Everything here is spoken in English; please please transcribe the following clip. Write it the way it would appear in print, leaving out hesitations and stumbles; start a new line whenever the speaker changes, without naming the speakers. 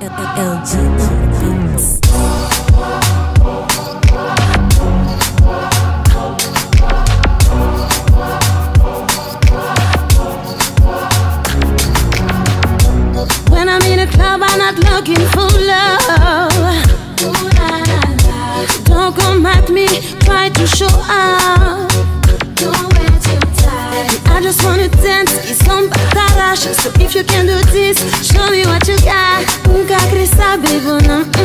LG Beats.
When I'm in a club, I'm not looking for love. Don't come at me, try to show up. Don't wear too tight. I just wanna dance, it's some batarash. So if you can do this, show me what you got. Nunca quis saber, vou não.